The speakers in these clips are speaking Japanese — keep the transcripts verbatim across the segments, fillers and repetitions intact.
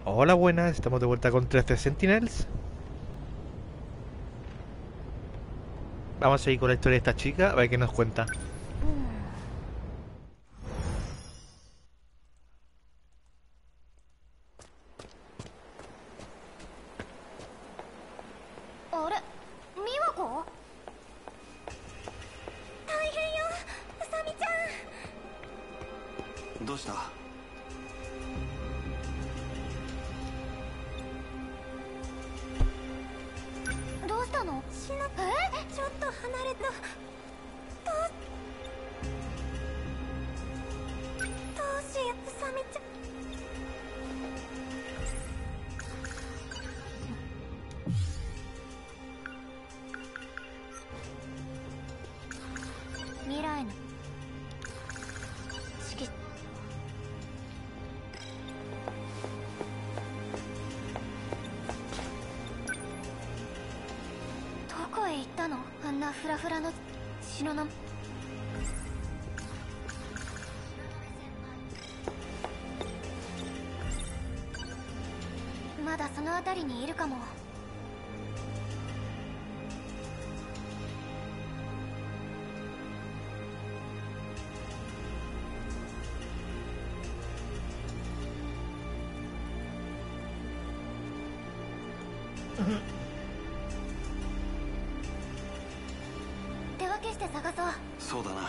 Hola, buenas, estamos de vuelta con trece Sentinels. Vamos a seguir con la historia de esta chica, a ver qué nos cuenta. フラフラの篠のまだその辺りにいるかも。手分けして探そう。 そうだな。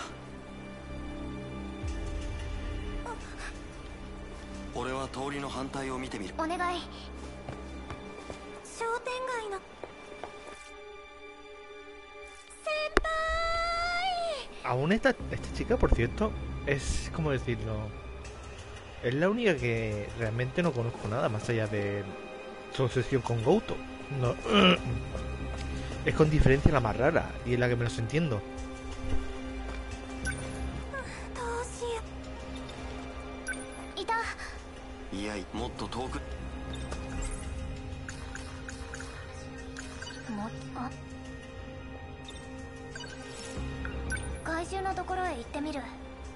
俺は通りの反対を見てみる。 お願い。商店街の先輩。 Aún esta, esta chica, por cierto, es, como decirlo, es la única que realmente no conozco nada más allá de su obsesión con Gouto. No. Es con diferencia la más rara y es la que menos entiendo. Y hayもっと遠く。 もあ怪獣のところへ行ってみる。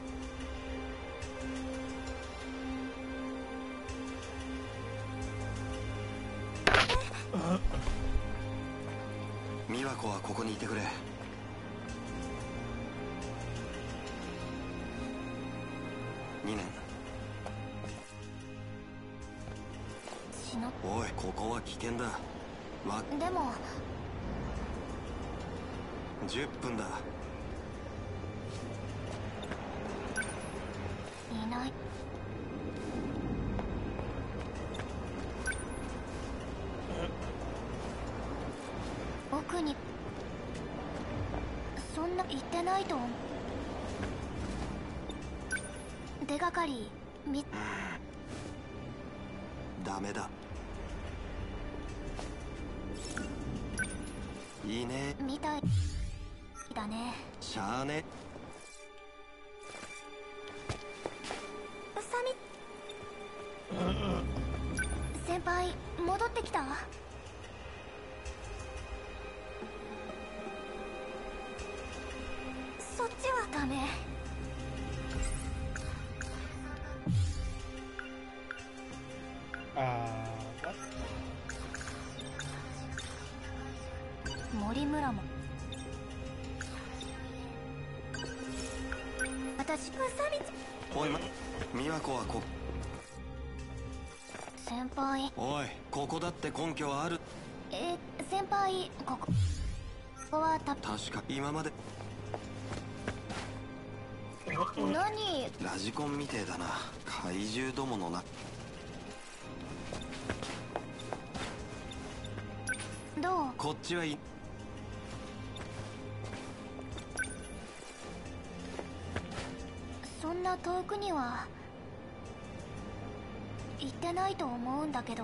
美和子はここにいてくれ。にねん。おい、ここは危険だ。わでもじゅっぷんだ。 いない。奥にそんな言ってないと思う。手がかりみダメだ。いいね。 みたいだね。 しゃあね。 うさみ先輩戻ってきた。そっちはダメ。 Ah, 森村も私うさみおい、ま、美和子はこ先輩。 おい、ここだって根拠はある。 え先輩ここここはた確か今まで何ラジコンみてえだな。怪獣どものな。 どう。 こっちはいい。 そんな遠くには行ってないと思うんだけど。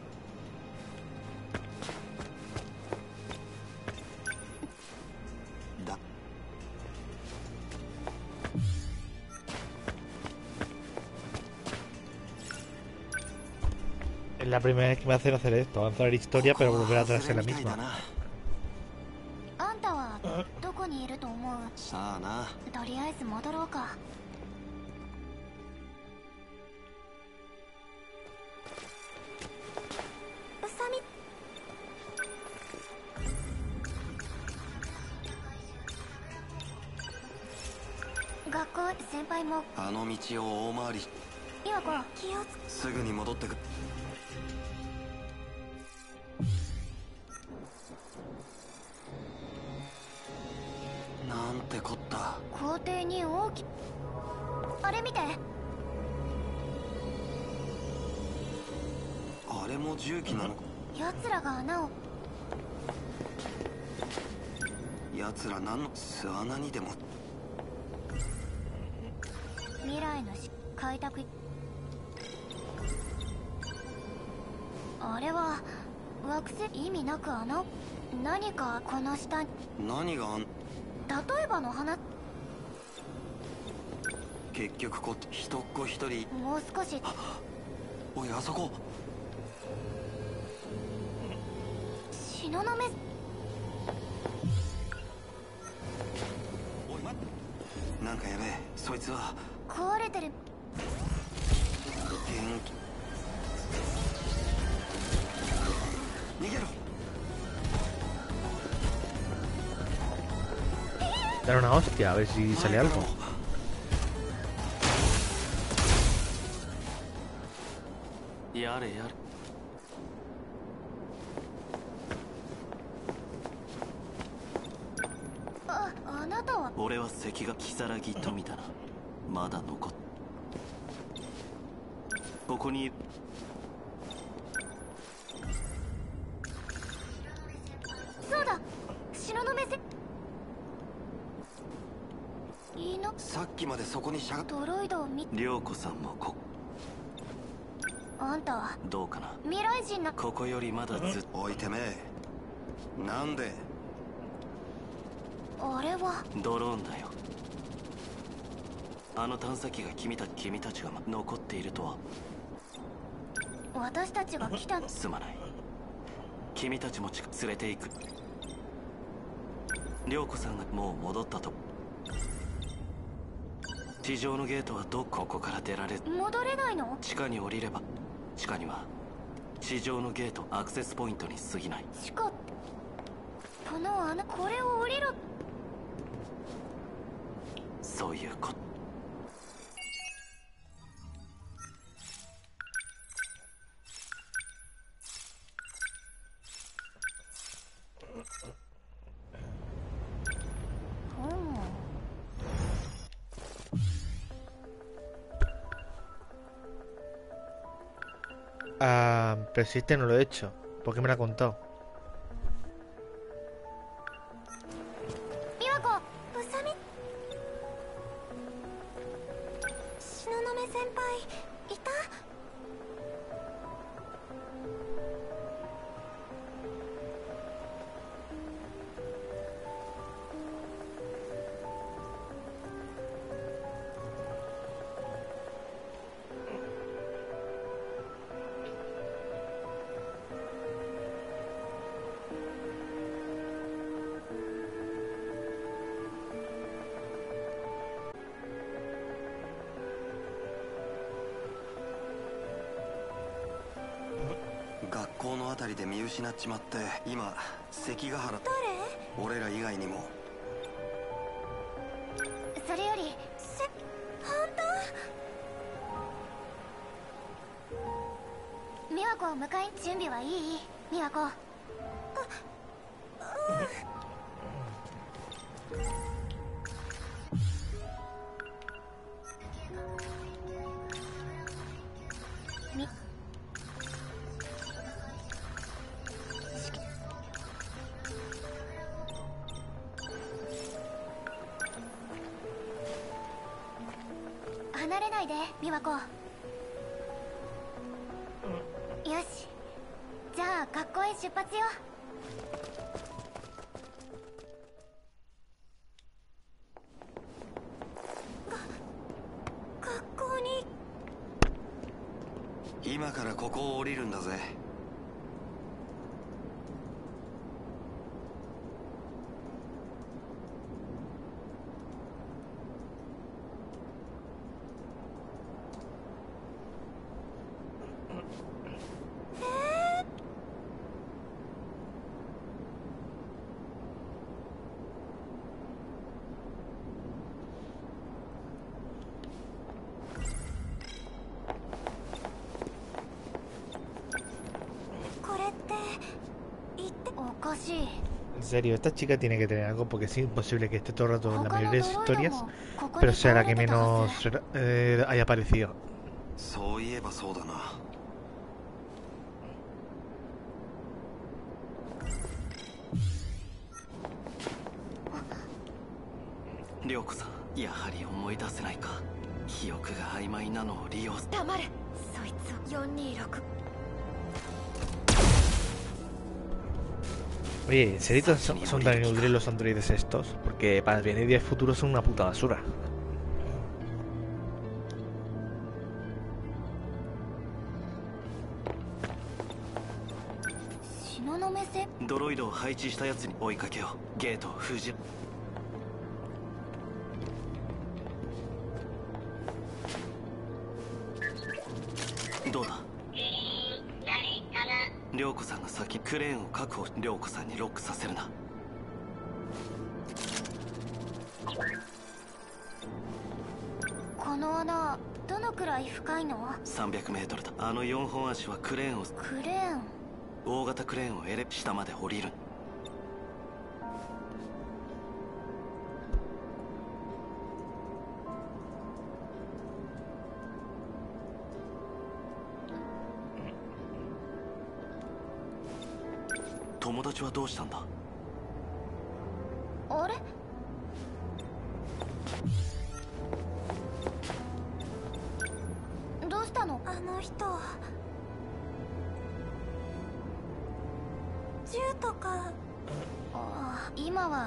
だ。 es la primera vez que me hacen hacer esto, avanzar la historia pero volver atrás en la misma. あんたはどこにいると思う。 さあな。 とりあえず戻ろうか。 先輩も。 あの道を大回り。 美和子、気をつ。 すぐに戻ってく。なんてこった。 校庭に大きあれ見て。 あれも重機なのか。 奴らが穴を。 奴ら何の巣穴にでも。 未来のし開拓。あれは惑星。意味なく穴を。何かこの下に。 何があん。 例えばの花。 結局こ人っ子一人。 もう少し。 おい、あそこ。 東雲。 おい待って。なんかやべえ。そいつは壊れてる。 元気。逃げろ。 Dar una hostia, a ver si sale algo. やれやれ。 あ、あなたは。 俺は関が如月富だな。まだ残っ。ここに。 そうだ、東雲せ。いいの。 さっきまでそこにしゃが。 ドロイドを見。 涼子さんもこ。 あんたはどうかな。 未来人な。 ここよりまだずっと。おいてめえ。なんで。 あれはドローンだよ。あの探査機が君た君たちが残っているとは。 私たちが来た。 すまない。君たちも近く連れて行く。涼子さんがもう戻ったと。地上のゲートはどここから出られる。 戻れないの。 地下に降りれば。地下には地上のゲートアクセスポイントに過ぎない。 地下。この穴。これを降りろ。 そういうこと。 Ah, pero si este no lo he hecho. ¿Por qué me lo ha contado? 美和子、うさみ。東雲先輩いた。 学校のあたりで見失っちまって。今関ヶ原。 誰。 俺ら以外にも。 それよりせ。本当。美和子を迎え。準備はいい。美和子。あ、うん。み。離れないで、美和子。よし、じゃあ学校へ出発よ。が学校に。 今からここを降りるんだぜ。 しい。 En serio, esta chica tiene que tener algo porque es imposible que esté todo el rato en la 他 mayoría の de ド sus ロイド historias, もここ pero に sea 倒 la れ que てたは menos eh, haya aparecido. そういえばそうだな。 涼子さん、やはり思い出せないか。記憶が曖昧なのを利用す。 黙れ。そいつをよんにーろく。 Oye, ¿en serio son, son tan inútiles los androides estos? Porque para el bien y el futuro son una puta basura. 東雲線。 ドロイドを配置したやつに追いかけよう。ゲートを封じ。どうだ。涼子さんが先クレーンを確保し、涼子さんにロックさせるな。 この穴どのくらい深いの？ さんびゃくメートルだ。あのよんほん足はクレーンを、 クレーン。 大型クレーンをエレ下まで降りる。友達はどうしたんだ？ あれ？どうしたの？あの人銃とか。ああ、今は。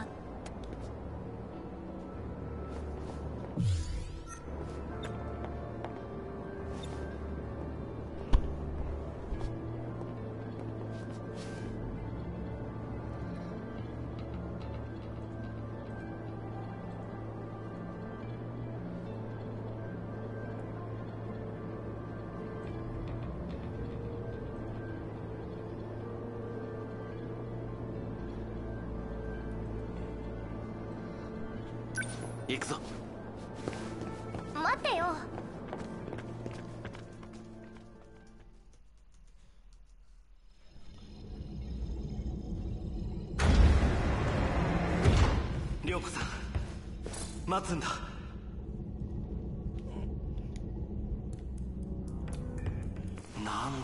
行くぞ。 待ってよ。 涼子さん、待つんだ。なん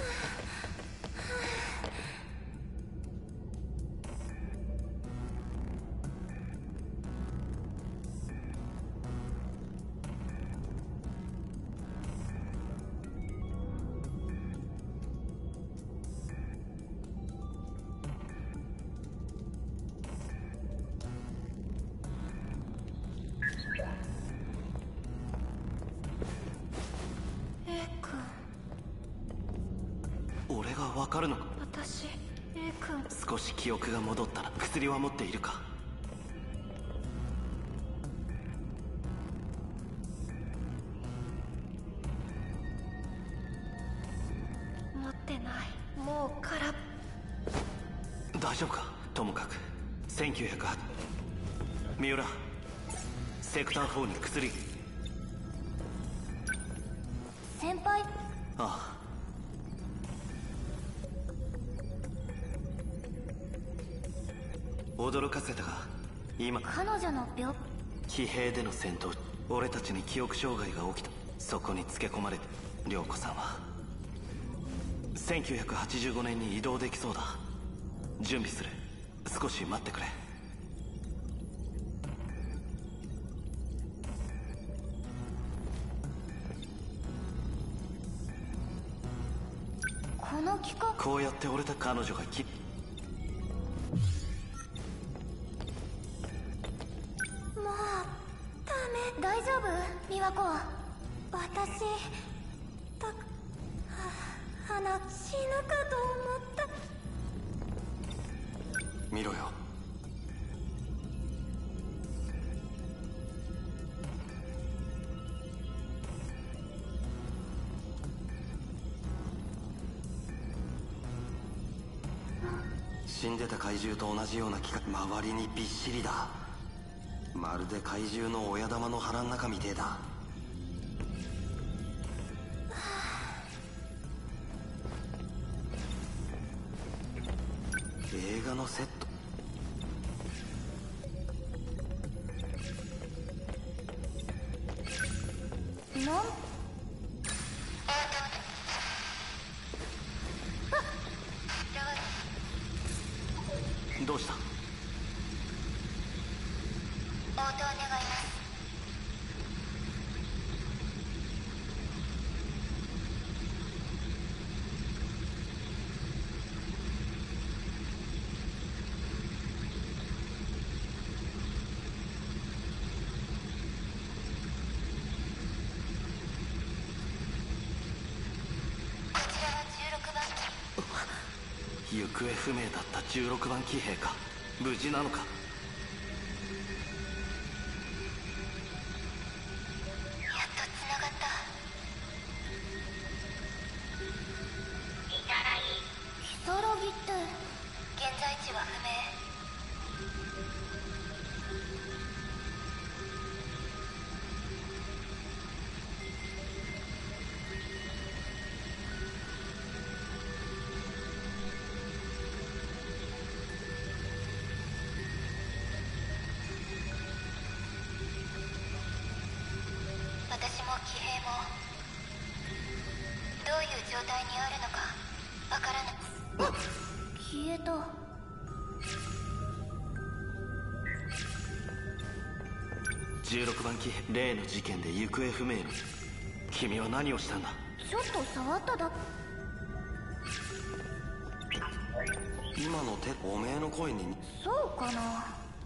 俺が分かるのか？ 私、A 君。 少し記憶が戻ったら。薬は持っているか？ 持ってない。もう空。 大丈夫か？ともかくせんきゅうひゃくはち三浦セクターフォーに薬。 先輩。 ああ、驚かせたが今彼女の病。 騎兵での戦闘、俺たちに記憶障害が起きた。そこにつけ込まれて、涼子さんはせんきゅうひゃくはちじゅうごねんに移動できそうだ。準備する。少し待ってくれ。 この企画。 こうやって俺た彼女がきもうダメ。大丈夫美和子。私たは花死ぬかと思った。 見ろよ。死んでた怪獣と同じような機械、周りにびっしりだ。まるで怪獣の親玉の腹ん中みてえだ。映画のセット。 なんどうした？ 応答願います。こちらはじゅうろくばん機。 行方不明だったじゅうろくばん騎兵か。無事なのか？ やっとつながった。如月って現在地は不明。私も騎兵もどういう状態にあるのかわからない。消えた。 じゅうろくばん騎兵、例の事件で行方不明に。君は何をしたんだ？ ちょっと触っただ。 今の手、おめえの声に。 そうかな。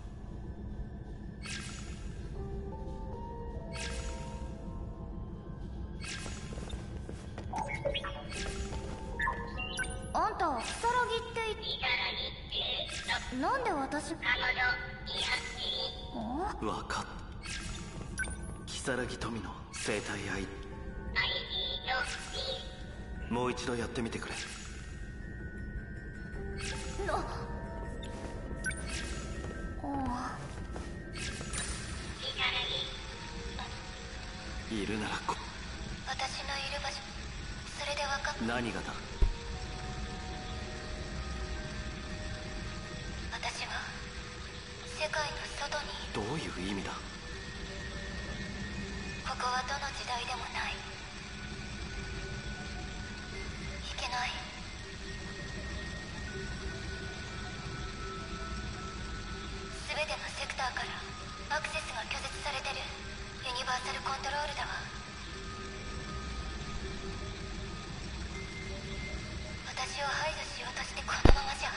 あんた如月って言っなんで私おわかった如月富の生体 アイディー。もう一度やってみてくれ。 なおいるならこ私のいる場所それでわかっ何がだ？ 私は世界の外に。 どういう意味だ？ ここはどの時代でもない。いけない。全てのセクターからアクセスが拒絶されてる。ユニバーサルコントロールだわ。私を排除しようとしてこのままじゃ。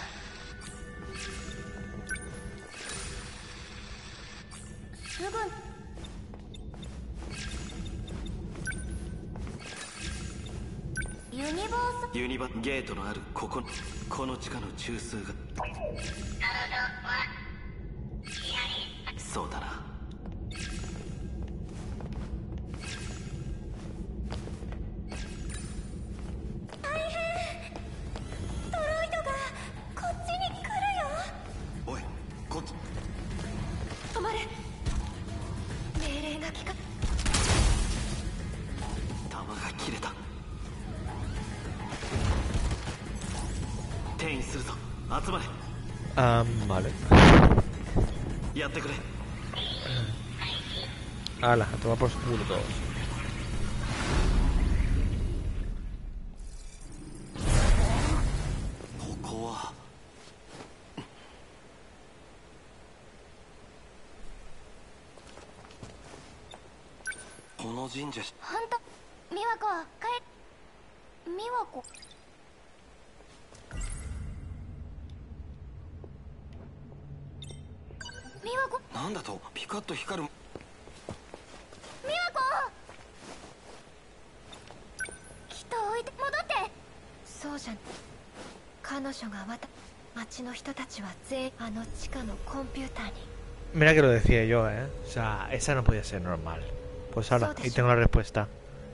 すぐユニバーサユニバゲートのあるここ、この地下の中枢が。そうだな。 大変。トロイドがこっちに来るよ。 おい、こっち。 止まれ。命令が聞か弾が切れた。転移するぞ。集まれ。 Ah, vale. やってくれ。 Ala, a tomar por su culo todos. ここはこの神社。 あんた美和子は帰美和子美和子なんだとピカッと光る。 美和子きっと置いて戻って。 そうじゃん。彼女がまた町の人たちは全員あの地下のコンピューターに。 Mira que lo decía yo, ¿eh? O sea, esa no podía ser normal. Pues ahora, ahí tengo la respuesta.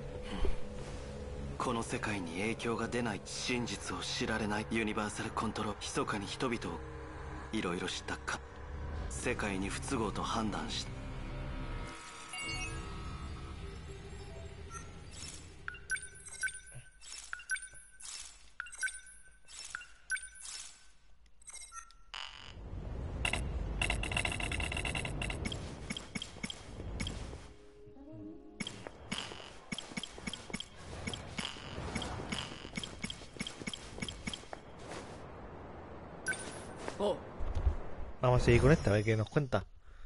この世界に影響が出ない真実を知られないユニバーサルコントロール。密かに人々をいろいろ知ったか。世界に不都合と判断した。 お Vamos a seguir con esta, a ver qué nos cuenta.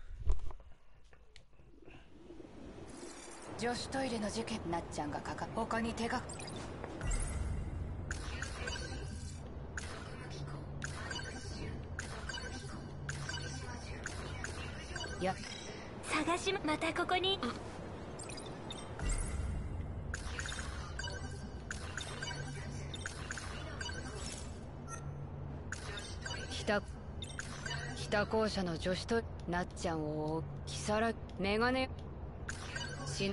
女子トイレの事件、なっちゃんがかか他に手がや探しまたここに、うん、 北北校舎の女子となっちゃんを追う木更津メガネし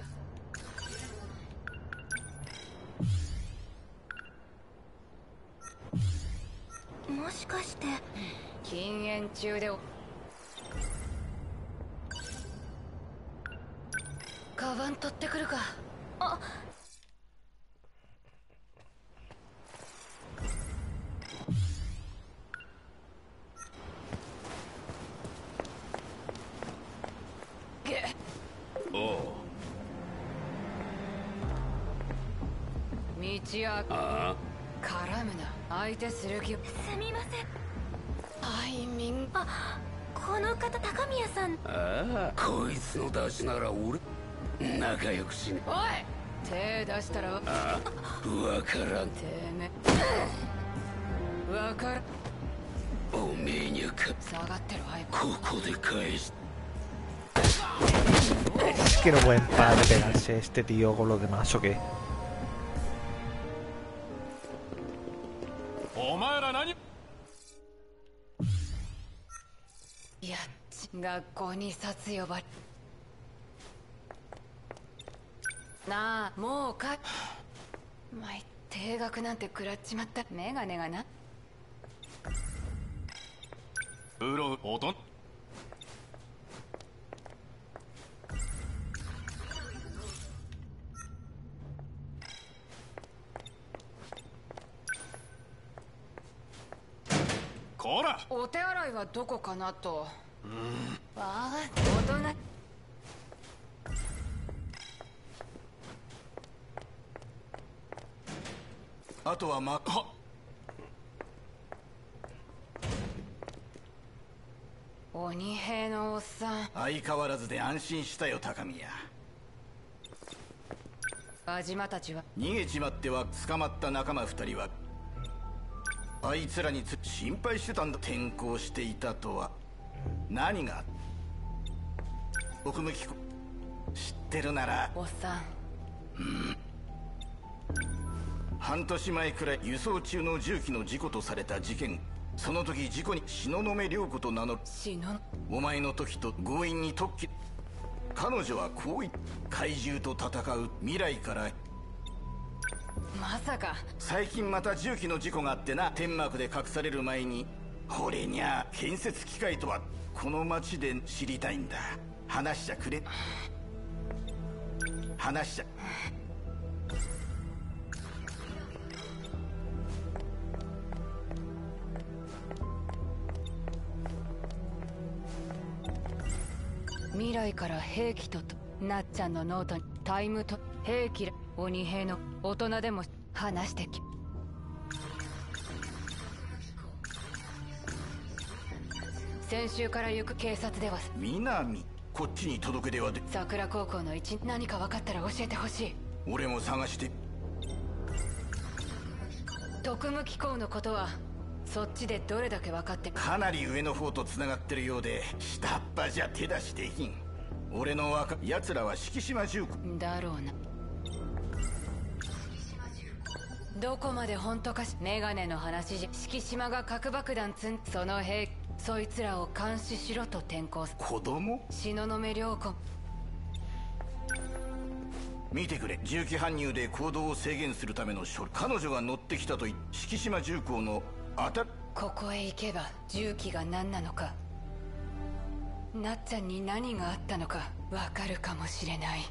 もしかして禁煙中でカバン取ってくるか。 あ道やあ絡むな相手する気。 すみません。 タイミング。 あ、この方高宮さん。 ああ、こいつの出しなら俺仲良くしね。 おい、手出したら。 ああ、わからん。 てめえわからん。 おめえにゃか下がってる。 ここで返し。 Es que no pueden parar de pegarse este tío con los demás, ¿o qué? お前ら何？ やっち学校に札呼ばれなあもうかまい定額なんて食らっちまった。メガネがなうろおとんこらお手洗いはどこかなと。うんああ大人あとはまは鬼兵のおっさん相変わらずで安心したよ高宮。 安島たちは逃げちまっては捕まった仲間二人はあいつらにつ心配してたんだ。転校していたとは何が奥向きこ知ってるならおっさん、 うん、半年前くらい輸送中の重機の事故とされた事件。その時事故に東雲涼子と名乗るお前の時と強引に特記。彼女はこう言っ怪獣と戦う未来からまさか最近また重機の事故があってな。天幕で隠される前に俺にゃ建設機械とはこの町で知りたいんだ。話しちゃくれ話しちゃ未来から兵器ととなっちゃんのノートにタイムと兵器ら鬼兵の大人でも話してき。先週から行く警察では南こっちに届け出はで桜高校の一何か分かったら教えてほしい。 俺も探して特務機構のことはそっちでどれだけ分かってかなり上の方とつながってるようで下っ端じゃ手出しできん。俺の若奴らは敷島重工だろうな。どこまで本当かしメガネの話じゃ敷島が核爆弾積んその兵そいつらを監視しろと転校す。 子供東雲涼子見てくれ。重機搬入で行動を制限するための書類。彼女が乗ってきたとい敷島重工のあたここへ行けば重機が何なのかなっちゃんに何があったのか分かるかもしれない。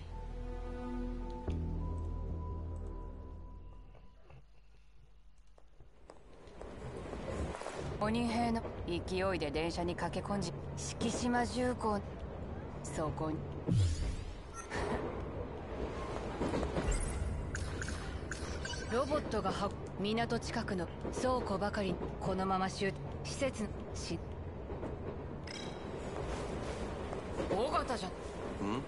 鬼兵の勢いで電車に駆け込んじ敷島重工そこにロボットがは港近くの倉庫ばかりこのままシュー施設し尾形じゃん。 ん？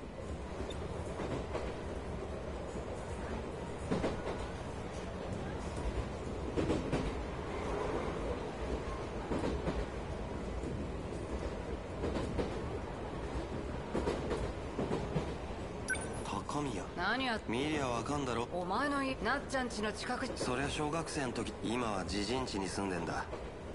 何や見りゃわかんだろ。 お前の家なっちゃん家の近く。 そりゃ小学生の時。今は自陣地に住んでんだ。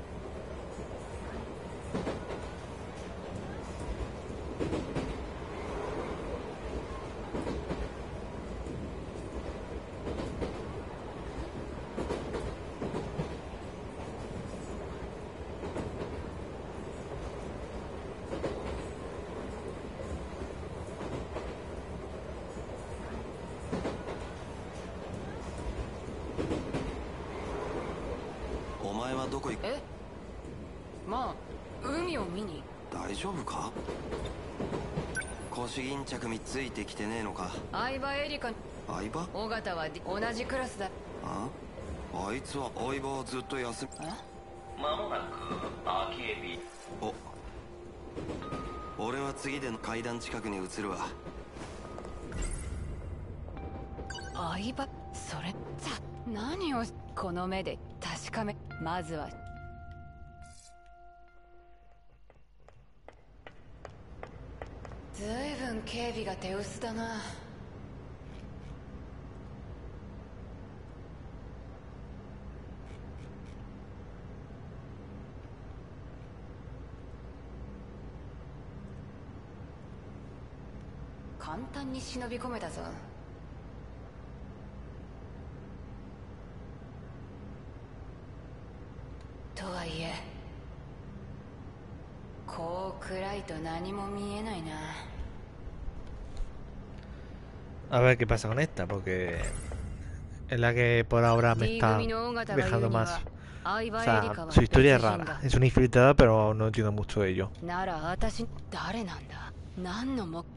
どこ行く？ え？まあ海を見に。 大丈夫か？腰巾着みついてきてねえのか？ 相葉エリカ。 相葉？ 尾形は同じクラスだ。 あ？あいつは相葉はずっと休み。 え？ 間もなくアーケービ。 お、俺は次での階段近くに移るわ。 相葉、それさ何をこの目で確かめ。まずはずいぶん警備が手薄だな。簡単に忍び込めたぞ。とはいえこう暗いと何も見えないな。 A ver qué pasa con esta, porque es la que por ahora me está dejando más. O sea, su historia es rara. Es una infiltrada, pero no entiendo mucho de ello. なら私誰なんだ？何のもん？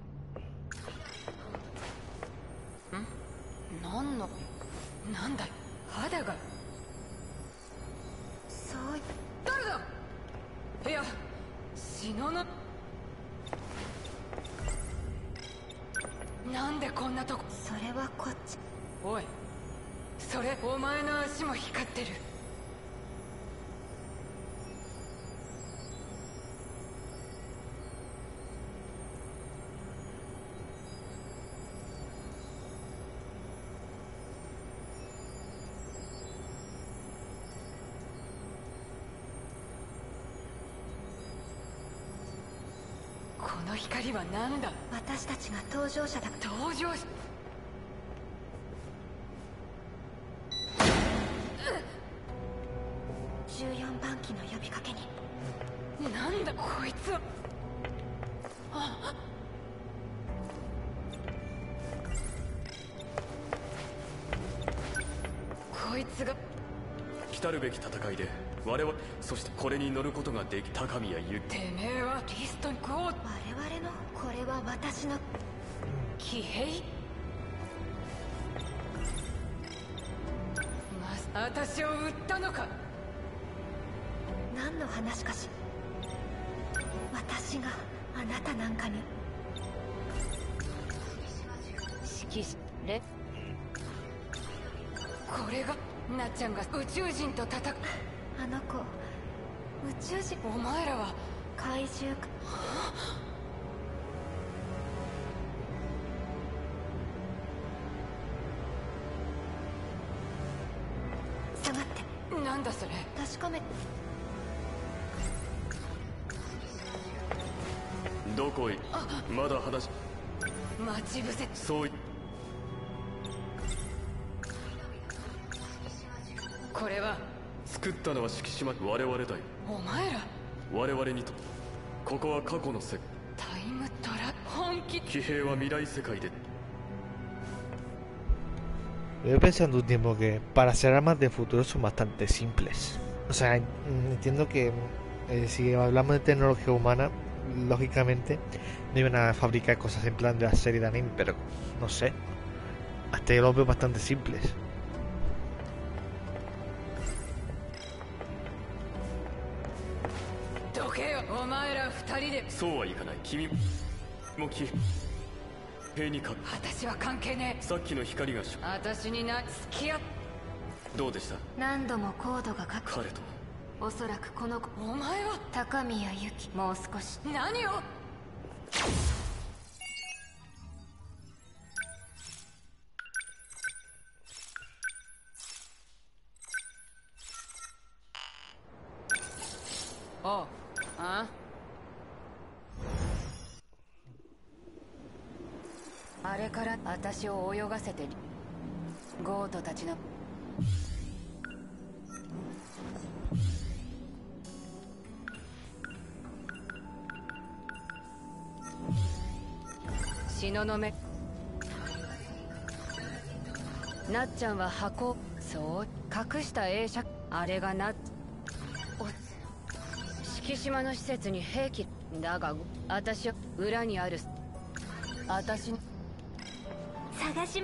何のなんだ？肌が。そう誰だ？いや死のな。なんでこんなとこ。 それはこっち。 おいそれお前の足も光ってる。この光は何だ？ 私たちが搭乗者だ。 搭乗者？ じゅうよんばん機の呼びかけに。 なんだこいつは。あこいつが来たるべき戦いで我々、そしてこれに乗ることができ高宮ゆき。 てめえはリストにこう。我々 のこれは私の騎兵。ま、私を売ったのか。 何の話かし。私があなたなんかに。 指揮しれこれがなっちゃんが宇宙人と戦う。 あの子宇宙人。 お前らは怪獣か。下がって。 なんだそれ。 確かめ。 どこへ。まだ話。 待ち伏せ。 そういこれは作ったのは敷島我々だよ。 お前ら我々にとここは過去の世界。 タイムトラ本気。 騎兵は未来世界で。 Yo he pensado un tiempo que para ser armas de futuro son bastante simples. O sea, entiendo que eh, si hablamos de tecnología humana, lógicamente no iban a fabricar cosas en plan de la serie de anime, pero no sé. Hasta yo los veo bastante simples. けよ。お前ら二人で。 そうはいかない。君もき兵にか私は関係ねえ。 さっきの光がし私にな付き合っ。 どうでした？ 何度もコードがか彼とおそらくこの子。 お前は高宮由紀。もう少し。 何を。おう。ああれから私を泳がせてゴートたちの東雲。なっちゃんは箱、そう隠した映写、あれがなっお敷島の施設に兵器だが、私は裏にある私探しま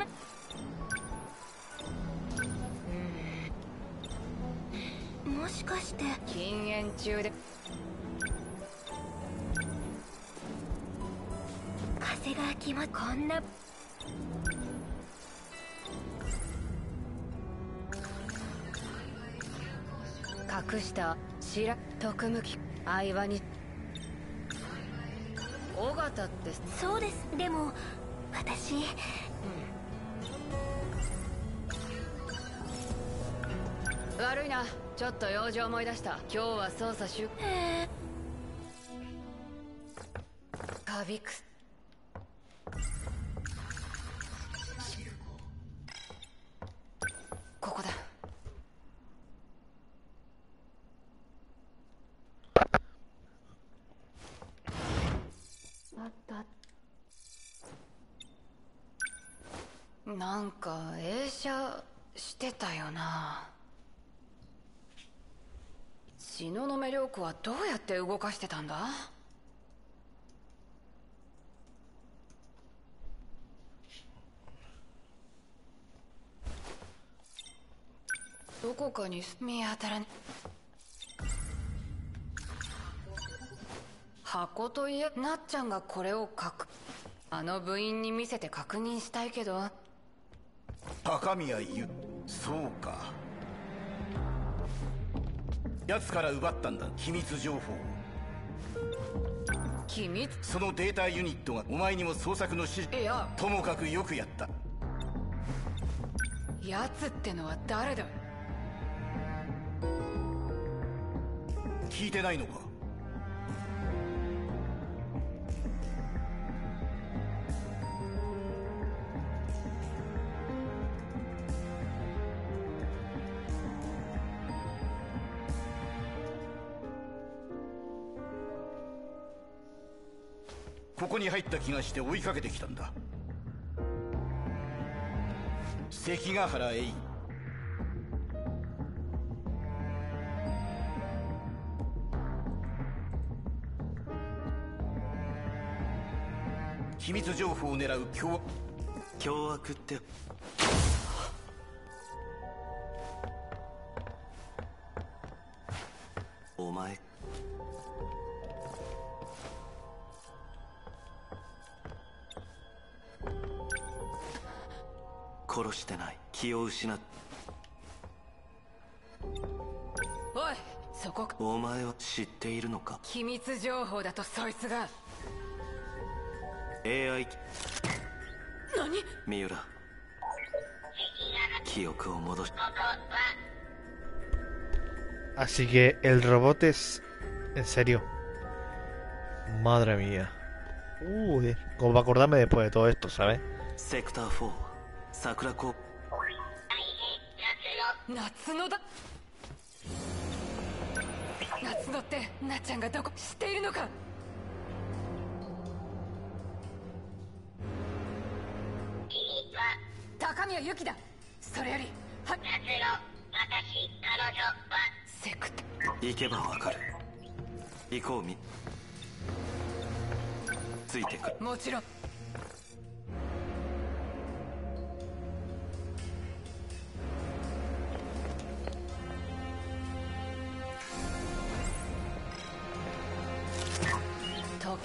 もしかして禁煙中で風が気持ちこんな隠した白徳向き相場に尾形ってそうです。でも私、うん、 悪いな、ちょっと用事思い出した。今日は捜査しゅへカビクスここだ。あったなんか映写してたよな。東雲涼子はどうやって動かしてたんだ？どこかに見当たらね。箱といえなっちゃんがこれを書く。あの部員に見せて確認したいけど。 高宮ゆそうか。奴から奪ったんだ、機密情報を。 機密？ そのデータユニットがお前にも捜索の指示。 いや、 ともかくよくやった。 奴ってのは誰だ？ 聞いてないのか？ここに入った気がして追いかけてきたんだ。関ヶ原へ。機密情報を狙う凶凶悪ってお前殺してない。気を失っおいそこか。 お前は知っているのか？ 機密情報だとそいつがエーアイ。 何？ 三浦、記憶を戻し。 Así que el robot es... En serio. Madre mía. Uy, como para acordarme después de todo esto, ¿sabes? セクターフォー、桜子。 夏野だ。夏野ってなっちゃんがどこ知っているのか？高宮由紀だ。それよりは夏野、私、彼女はセクター。行けばわかる。行こう。みついてくる。 もちろん。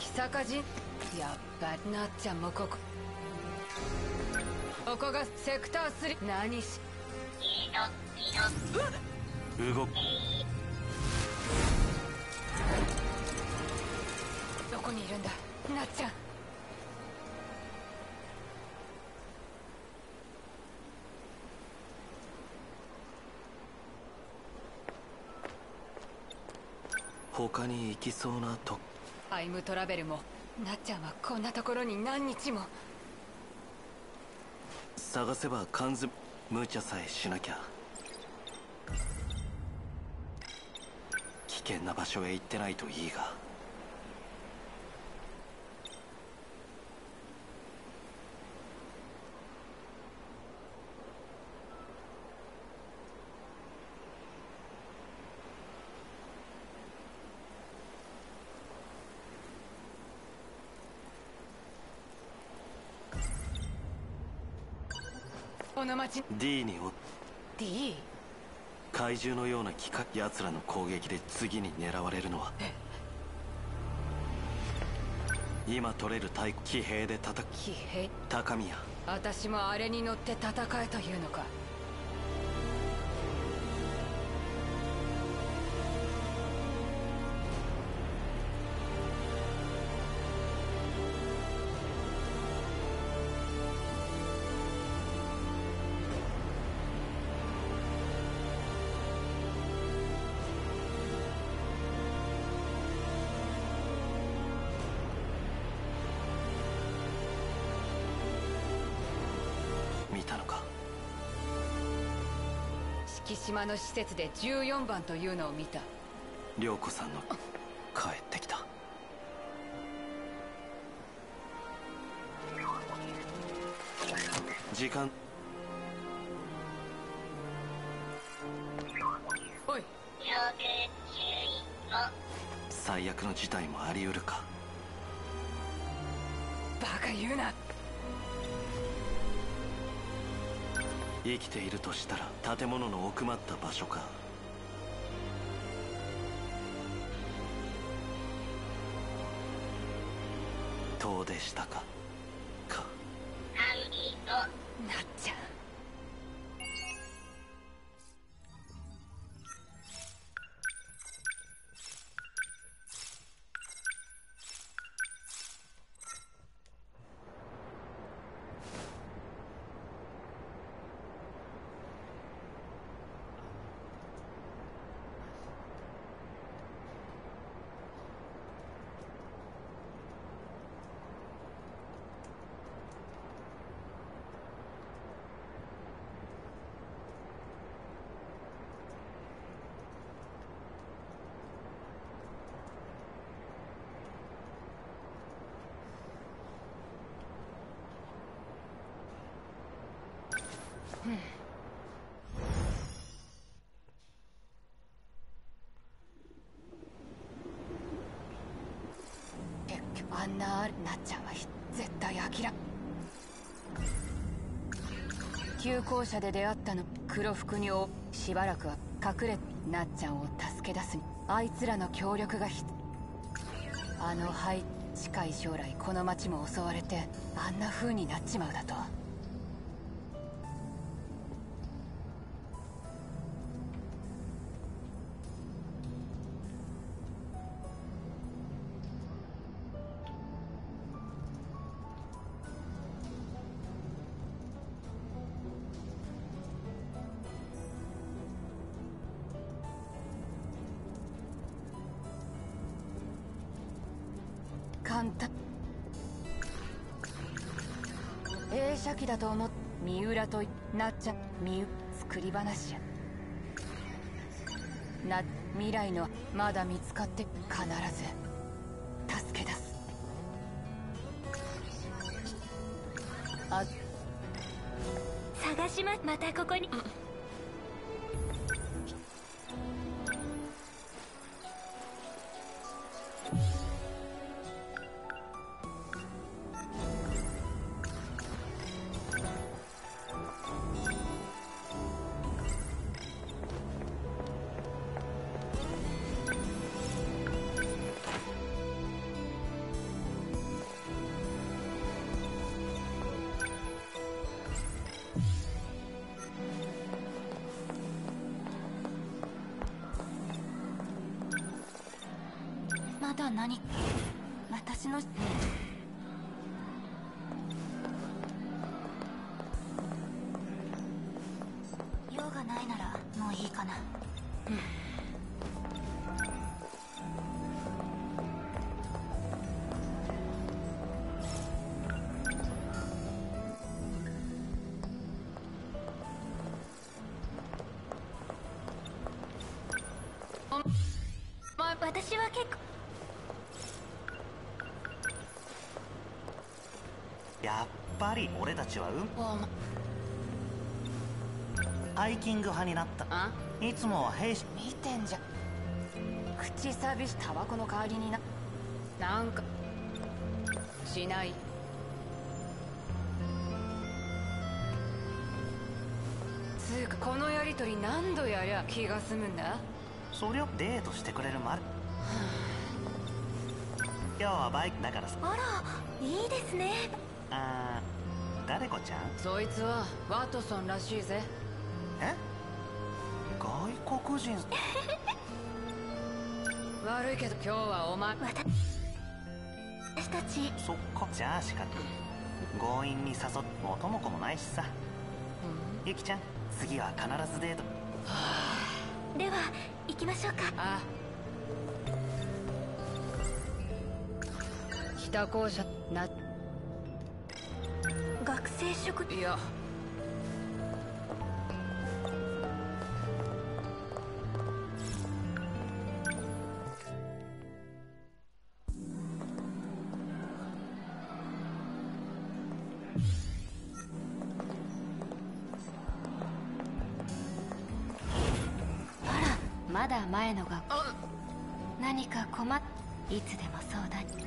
木坂人、やっぱりなっちゃんもここここがセクタースリー。何し動く。 どこにいるんだなっちゃん。 他に行きそうなと。 タイムトラベルもなっちゃんはこんなところに何日も。 探せば缶詰無茶さえしなきゃ。危険な場所へ行ってないといいが。 この町 D にお D？ 怪獣のような機械。奴らの攻撃で次に狙われるのは今取れる対騎兵で叩く。 騎兵？ 高宮。 私もあれに乗って戦えというのか。 見たのか。 敷島の施設でじゅうよんばんというのを見た。 涼子さんの帰ってきた。時間。 おい、 最悪の事態もあり得るか。 バカ言うな。 生きているとしたら建物の奥まった場所か。遠出したかか。 なっちゃん。結局あんなあるなっちゃんは絶対諦め。旧校舎で出会ったの。黒服におしばらくは隠れ。なっちゃんを助け出すにあいつらの協力が必。あのはい近い将来この町も襲われてあんな風になっちまうだと。簡単。映写機だと思っ。三浦となっちゃん三浦作り話やな。未来のまだ見つかって必ず助け出す。あ探しままたここに、うんとは何？私の用がないならもういいかな。うん。私は結構やっぱり俺たちはうんハイキング派になった。いつもは兵士見てんじゃん。口さびしタバコの代わりにななんかしない。つうかこのやりとり何度やりゃ気が済むんだ。 そりゃデートしてくれるまる今日はバイクだからさ。 あらいいですね。 あー誰子ちゃん？ そいつはワトソンらしいぜ。 え？外国人悪いけど今日はお前私たちそっか。じゃあしか強引に誘って元も子もないしさ。うん、ゆきちゃん次は必ずデート。 では行きましょうか。 ああ北校舎な学生食いやまだ前のが何か困っいつでも相談に。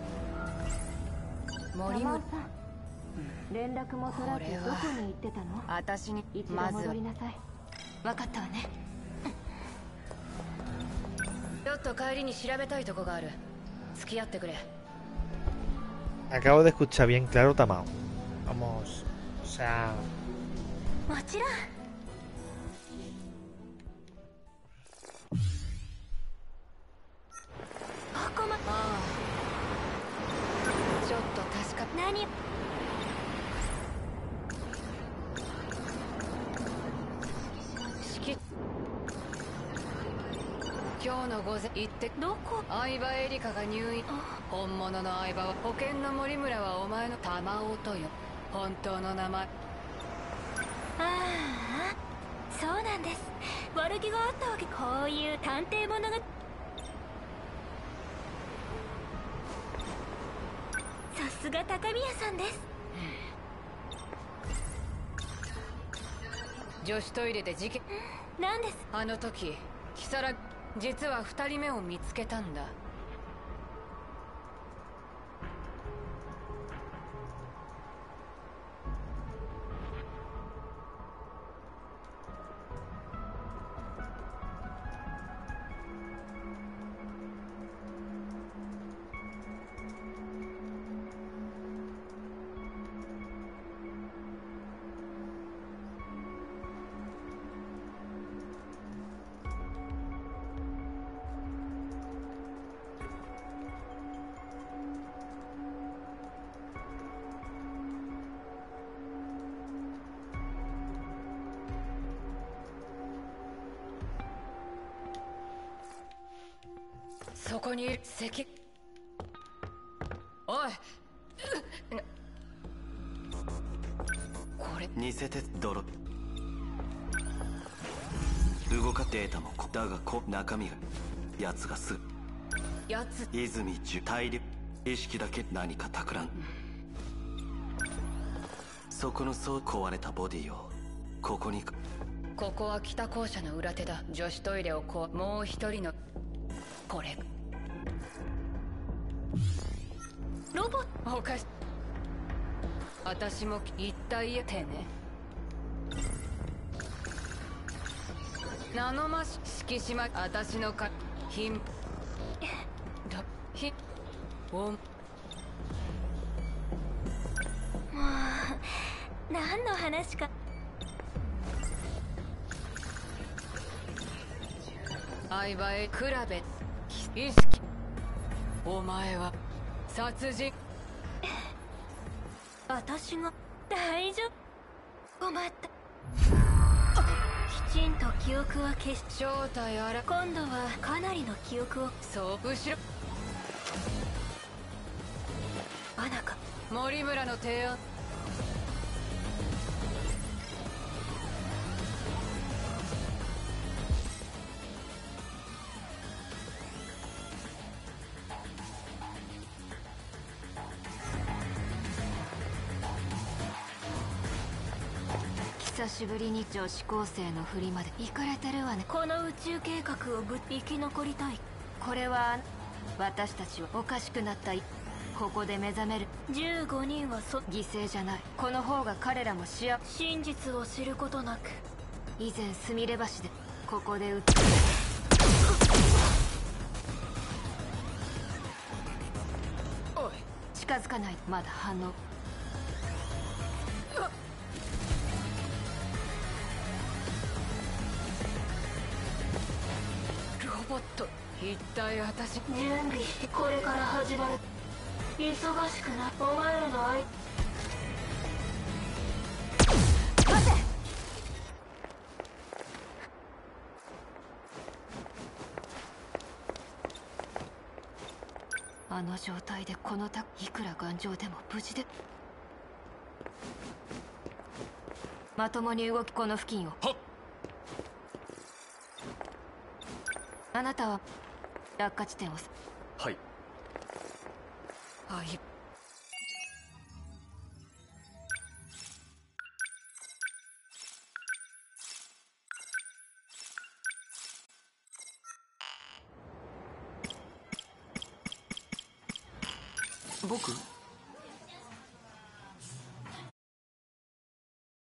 森も連絡も取らずどこに行ってたの？ 私に一度戻りなさい。分かったわね。 ちょっと帰りに調べたいとこがある。付き合ってくれ。 Acabo de escuchar bien claro, Tamao. Vamos, o sea... もちろん。ここま。ああ。 ちょっと確か。 何？ 式。今日の午前行ってどこ？ 相葉エリカが入院。本物の相葉は保険の森村はお前の玉尾とよ。本当の名前。 ああ、そうなんです。悪気があったわけ。こういう探偵物が。さすが高宮さんです。 女子トイレで事件。 なんです？ あの時キサラ実は二人目を見つけたんだ。そこにいる関。おいこれ偽鉄泥動かデータもだがこ中身が奴がすぐやつ泉中大量意識だけ何か企ん、うん、そこのそう壊れたボディをここに。 ここは北校舎の裏手だ。女子トイレをこうもう一人のこれロボットおかし私も一体言ってね。ナノマシ敷島私のかひんだひおもう何の話か。 相葉へ比べ意識お前は殺人。 私が大丈夫。困った。きちんと記憶は消し、 正体あら、 今度はかなりの記憶を。 そう後ろ。 アナか。 森村の提案。 久しぶりに女子高生の振りまで行かれてるわね。 この宇宙計画をぶっ生き残りたい。 これは私たちはおかしくなった。ここで目覚めるじゅうごにんはそ犠牲じゃない。この方が彼らも幸せ。 真実を知ることなく、 以前すみれ橋でここで撃った。おい、近づかない。まだ反応。 ロボット、一体私。 準備して、これから始まる。忙しくない。お前らの愛。 待て。あの状態でこのたいくら頑丈でも無事で。まともに動き、この付近を。 はっ。 あなたは落下地点を。 はい。 あい。 僕